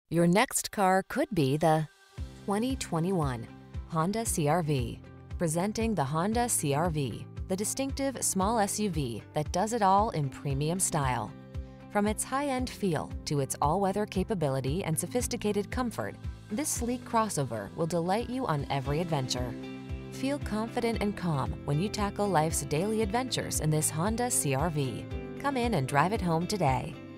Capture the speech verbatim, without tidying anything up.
Your next car could be the twenty twenty-one Honda C R V. Presenting the Honda C R V, the distinctive small S U V that does it all in premium style. From its high-end feel to its all-weather capability and sophisticated comfort, this sleek crossover will delight you on every adventure. Feel confident and calm when you tackle life's daily adventures in this Honda C R V. Come in and drive it home today.